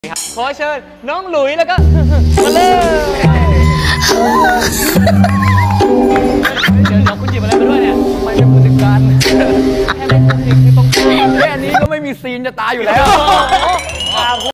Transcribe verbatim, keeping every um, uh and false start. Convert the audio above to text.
ขอเชิญน้องหลุยแล้วก็มาเลยเดี๋ยวเราคุณหยิบอะไรมาด้วยเนี่ยทำไมเป็นผู้จัดการแค่เป็นผู้จัดการคือต้องแค่นี้ก็ไม่มีซีนจะตายอยู่แล้ว